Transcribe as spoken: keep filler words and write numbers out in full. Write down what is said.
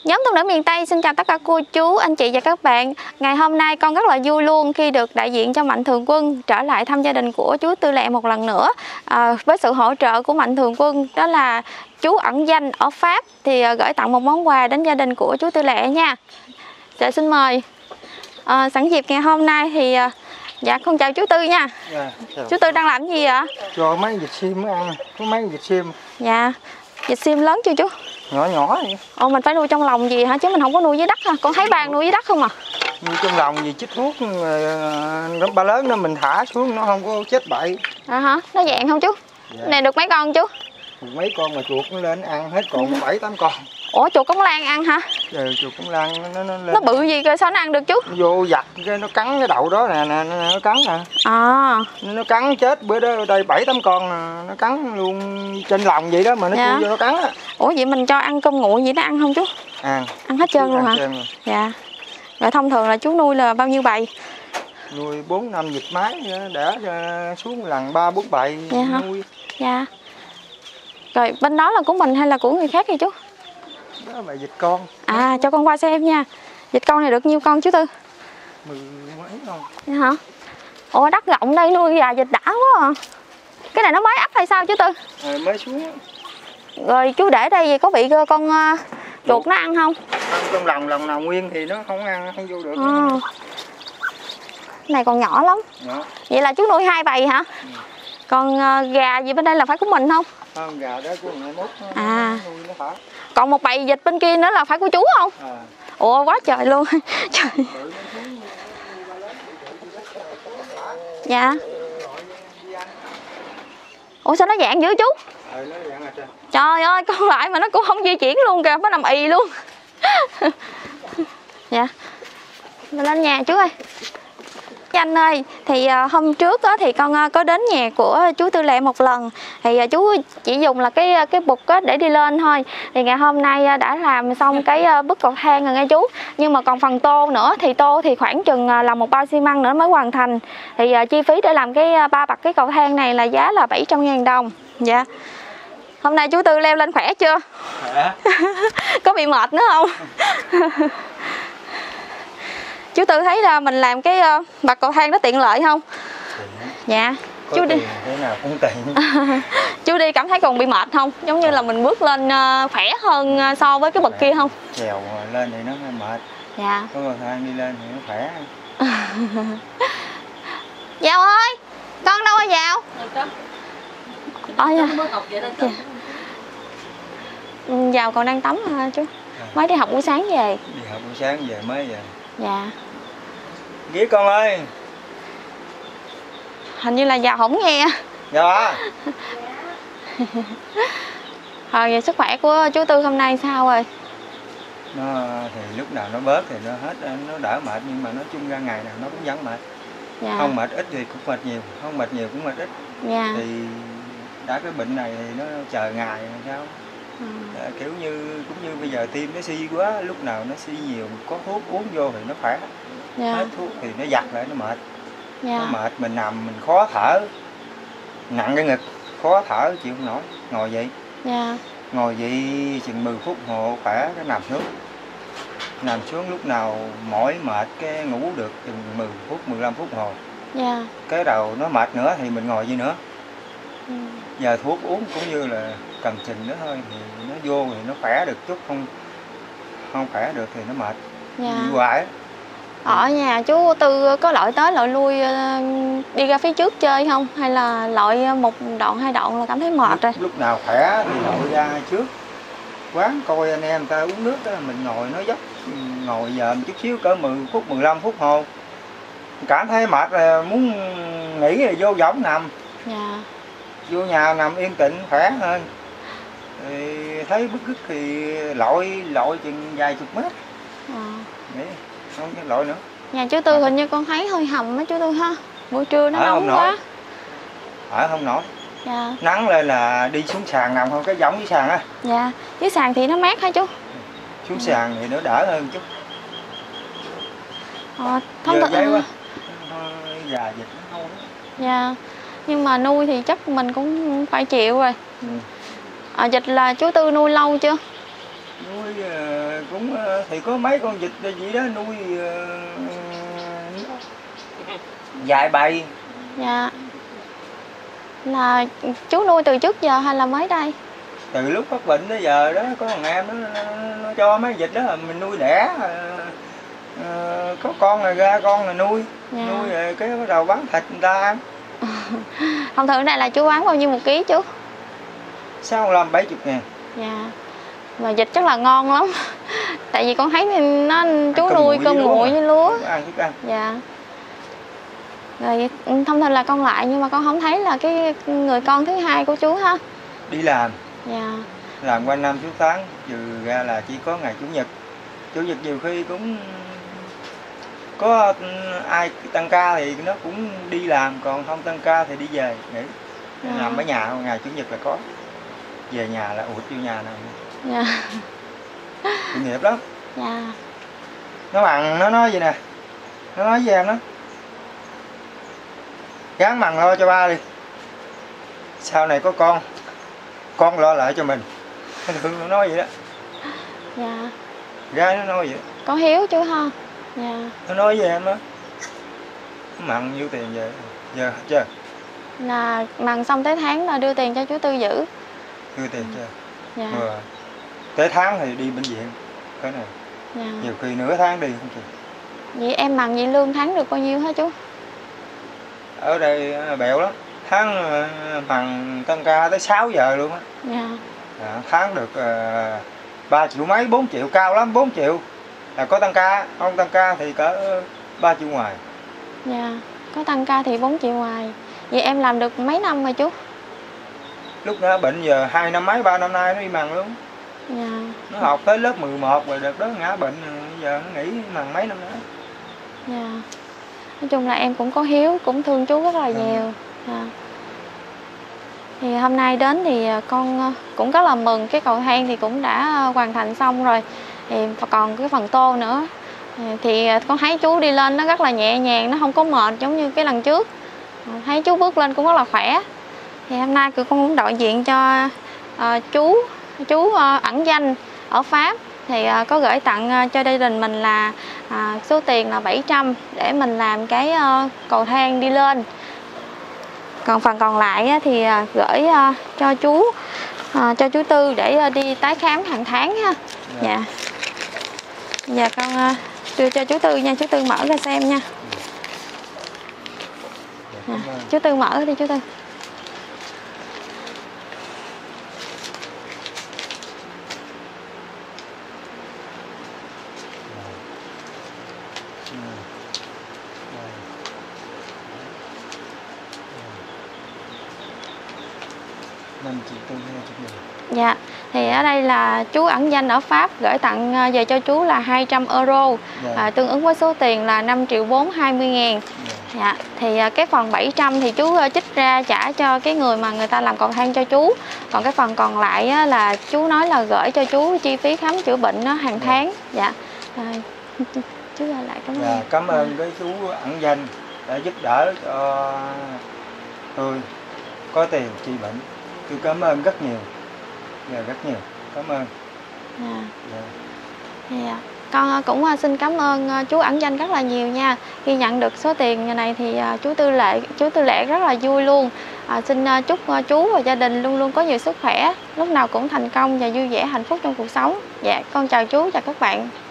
Nhóm Phụ Nữ Miền Tây xin chào tất cả cô chú, anh chị và các bạn. Ngày hôm nay con rất là vui luôn khi được đại diện cho Mạnh Thường Quân trở lại thăm gia đình của chú Tư Lệ một lần nữa. À, với sự hỗ trợ của Mạnh Thường Quân, đó là chú ẩn danh ở Pháp, thì gửi tặng một món quà đến gia đình của chú Tư Lệ nha. Dạ xin mời. À, sẵn dịp ngày hôm nay thì dạ con chào chú Tư nha. Dạ, chú Tư đang làm gì ạ? Cho mấy vịt xiêm mới ăn, có mấy vịt xiêm. Dạ. Vịt xiêm lớn chưa chú? Nhỏ nhỏ vậy. Ồ, mình phải nuôi trong lồng gì hả chứ mình không có nuôi dưới đất hả? Con thấy ba nuôi dưới đất không à? Nuôi trong lồng gì chích thuốc, nó ba lớn đó mình thả xuống nó không có chết bậy. À hả? Nó dạng không chú? Dạ. Này được mấy con chú? Mấy con mà chuột nó lên ăn hết còn bảy tám con. Ủa chuột cống lan ăn hả? Ừ, chuột cống lan nó, nó lên. Nó bự gì cơ sao nó ăn được chú? Nó vô giặt cái nó cắn cái đầu đó nè, nè nó cắn nè. À. Nó cắn chết bữa đó đây bảy tám con nó cắn luôn trên lòng vậy đó mà nó dạ. chui vô nó cắn á. Ủa vậy mình cho ăn cơm nguội vậy nó ăn không chú? Ăn. Ăn hết trơn luôn hả? Trơn rồi. Dạ. Rồi thông thường là chú nuôi là bao nhiêu bầy? Nuôi bốn năm vịt mái đẻ xuống lần ba bốn bầy dạ nuôi. Dạ. Rồi bên đó là của mình hay là của người khác vậy chú? Đó là vịt con. À cho con qua xem nha. Vịt con này được nhiêu con chú Tư? Mười mấy con. Dạ hả? Ủa đất rộng đây nuôi gà vịt đã quá à. Cái này nó mới ấp hay sao chú Tư? À, mới xuống. Rồi chú để đây gì có bị con uh, chuột nó ăn không? Ăn trong lòng, lòng nào nguyên thì nó không ăn, không vô được. À. Này còn nhỏ lắm. Nhỏ. Vậy là chú nuôi hai bầy hả? Ừ. Còn uh, gà gì bên đây là phải của mình không? Không, gà đó của người mốt nó, à. nuôi nó thả. Còn một bầy vịt bên kia nữa là phải của chú không? À. Ủa quá trời luôn. Trời. Dạ. Ủa sao nó dạng dữ chú? Ừ, nó dạng ở trên. Trời ơi con lại mà nó cũng không di chuyển luôn kìa, nó nằm ì luôn. Dạ. Mình lên nhà chú ơi. Anh ơi, thì uh, hôm trước đó, thì con uh, có đến nhà của chú Tư Lệ một lần. Thì uh, chú chỉ dùng là cái cái bục uh, để đi lên thôi. Thì ngày hôm nay uh, đã làm xong cái uh, bức cầu thang rồi nghe chú. Nhưng mà còn phần tô nữa, thì tô thì khoảng chừng uh, là một bao xi măng nữa mới hoàn thành. Thì uh, chi phí để làm cái uh, ba bậc cái cầu thang này là giá là bảy trăm ngàn đồng. Dạ. Hôm nay chú Tư leo lên khỏe chưa? Khỏe. Có bị mệt nữa không? Chú Tư thấy là mình làm cái uh, bậc cầu thang nó tiện lợi không? Tiện. Dạ. Có chú đi thế nào cũng tiện. Chú đi cảm thấy còn bị mệt không? Giống như là mình bước lên uh, khỏe hơn uh, so với cái bậc kia không? Trèo lên thì nó mệt. Dạ. Có cầu thang đi lên thì nó khỏe. Giàu ơi, con đâu rồi Giàu? Ờ dạ. Dạ. Giàu còn đang tắm hả chú? Mới đi học buổi sáng về. Đi học buổi sáng về mới về. Dạ. Ghế con ơi. Hình như là Giàu không nghe. Dạ. Rồi về sức khỏe của chú Tư hôm nay sao rồi? Nó thì lúc nào nó bớt thì nó hết, nó đỡ mệt, nhưng mà nói chung ra ngày nào nó cũng vẫn mệt. Dạ. Không mệt ít thì cũng mệt nhiều, không mệt nhiều cũng mệt ít. Dạ. Thì đã cái bệnh này thì nó chờ ngày làm sao. Ừ. À, kiểu như cũng như bây giờ tim nó suy quá, lúc nào nó suy nhiều có thuốc uống vô thì nó khỏe. Dạ. Hết thuốc thì nó giặt lại nó mệt. Dạ. Nó mệt mình nằm mình khó thở, nặng cái ngực khó thở chịu không nổi, ngồi vậy. Dạ. Ngồi vậy chừng mười phút hồ khỏe cái nằm xuống, nằm xuống lúc nào mỏi mệt cái ngủ được chừng mười phút mười lăm phút hồ. Dạ. Cái đầu nó mệt nữa thì mình ngồi vậy nữa. Ừ. Giờ thuốc uống cũng như là cầm chừng nữa thôi thì nó vô thì nó khỏe được chút, không không khỏe được thì nó mệt. Dạ. Đi hoài á. Ở nhà chú Tư có lội tới lội lui đi ra phía trước chơi không? Hay là lội một đoạn hai đoạn là cảm thấy mệt lúc, rồi? Lúc nào khỏe thì lội ra trước quán coi anh em người ta uống nước đó, mình ngồi nói dốc, ngồi giờ một chút xíu cỡ mười phút mười lăm phút hồ. Cảm thấy mệt là muốn nghỉ rồi vô võng nằm. Dạ. Vô nhà nằm yên tĩnh khỏe hơn. Thì thấy bức rứt thì lội lội chừng vài chục mét. À. Nghĩ không có lội nữa. Nhà chú Tư à. Hình như con thấy hơi hầm á chú Tư ha. Buổi trưa nó nóng quá. Ở không nổi. Dạ. Nắng lên là đi xuống sàn nằm không, cái võng dưới sàn á. Dạ. Dưới sàn thì nó mát hả chú? Xuống dạ. Sàn thì nó đỡ hơn chút. Ờ, thông thật quá. Gà vịt nó hôi. Dạ. Nhưng mà nuôi thì chắc mình cũng phải chịu rồi. Ừ. À, vịt là chú Tư nuôi lâu chưa? Nuôi uh, cũng uh, thì có mấy con vịt gì đó nuôi uh, vài bầy. Dạ. Là chú nuôi từ trước giờ hay là mới đây? Từ lúc phát bệnh tới giờ đó, có thằng em nó, nó, nó cho mấy vịt đó mình nuôi đẻ, uh, uh, có con rồi ra con là nuôi. Dạ. Nuôi rồi cái bắt đầu bán thịt người ta ăn. Thông thường này là chú bán bao nhiêu một ký chú? sáu mươi lăm bảy mươi ngàn. Dạ. Mà vịt chắc là ngon lắm. Tại vì con thấy nó chú nuôi cơm nguội với lúa. Ăn thức ăn. Dạ. Rồi thông thường là con lại, nhưng mà con không thấy là cái người con thứ hai của chú ha. Đi làm. Dạ. Làm quanh năm suốt tháng, trừ ra là chỉ có ngày chủ nhật. Chủ nhật nhiều khi cũng có ai tăng ca thì nó cũng đi làm, còn không tăng ca thì đi về nghỉ. Dạ. Làm ở nhà, ngày chủ nhật là có. Về nhà là ụt vô nhà này. Dạ. Tội nghiệp lắm. Dạ. Nó bằng nó nói vậy nè, nó nói với em đó, gán bằng lo cho ba đi, sau này có con con lo lại cho mình. Nó nói vậy đó. Dạ. Gái nó nói vậy. Có hiếu chú ha. Dạ. Nó nói với em đó, mặn nhiêu tiền về giờ hết chưa, là mặn xong tới tháng là đưa tiền cho chú Tư giữ. Đưa tiền chưa. Dạ. Rồi tới tháng thì đi bệnh viện cái này. Dạ. Nhiều khi nửa tháng đi không kịp. Vậy em mặn vậy lương tháng được bao nhiêu hả chú? Ở đây bèo lắm, tháng mặn tăng ca tới sáu giờ luôn á. Dạ. À, tháng được uh, ba triệu mấy, bốn triệu, cao lắm bốn triệu là có tăng ca, không tăng ca thì cỡ ba triệu ngoài. Dạ. Có tăng ca thì bốn triệu ngoài. Vậy em làm được mấy năm rồi chú? Lúc nó bệnh giờ hai năm mấy, ba năm nay nó đi mặn luôn. Dạ. Nó học tới lớp mười một rồi, đợt đó ngã bệnh rồi, giờ nó nghỉ mặn mấy năm nữa. Dạ. Nói chung là em cũng có hiếu, cũng thương chú rất là ừ. nhiều. Dạ. Thì hôm nay đến thì con cũng rất là mừng, cái cầu thang thì cũng đã hoàn thành xong rồi. Thì còn cái phần tô nữa. Thì con thấy chú đi lên nó rất là nhẹ nhàng, nó không có mệt giống như cái lần trước. Thấy chú bước lên cũng rất là khỏe. Thì hôm nay con cũng đại diện cho uh, chú chú uh, ẩn danh ở Pháp. Thì uh, có gửi tặng uh, cho gia đình mình là uh, số tiền là bảy trăm để mình làm cái uh, cầu thang đi lên. Còn phần còn lại uh, thì uh, gửi uh, cho chú uh, cho chú Tư để uh, đi tái khám hàng tháng ha. Dạ. Dạ con uh, đưa cho chú Tư nha, chú Tư mở ra xem nha. À, chú Tư mở đi chú Tư. Dạ, thì ở đây là chú ẩn danh ở Pháp gửi tặng về cho chú là hai trăm euro, dạ. à, tương ứng với số tiền là năm triệu bốn hai mươi ngàn. Dạ. Dạ, thì cái phần bảy trăm thì chú trích ra trả cho cái người mà người ta làm cầu thang cho chú. Còn cái phần còn lại á, là chú nói là gửi cho chú chi phí khám chữa bệnh á, hàng tháng. Dạ, à, chú lại cảm ơn. Dạ, cảm ơn cái chú ẩn danh đã giúp đỡ cho tôi có tiền trị bệnh. Tôi cảm ơn rất nhiều. Dạ, rất nhiều. Cảm ơn. Dạ. Dạ. Dạ. Con cũng xin cảm ơn chú ẩn danh rất là nhiều nha. Khi nhận được số tiền này thì chú Tư Lệ chú Tư Lệ rất là vui luôn. À, xin chúc chú và gia đình luôn luôn có nhiều sức khỏe, lúc nào cũng thành công và vui vẻ hạnh phúc trong cuộc sống. Dạ, con chào chú, chào các bạn.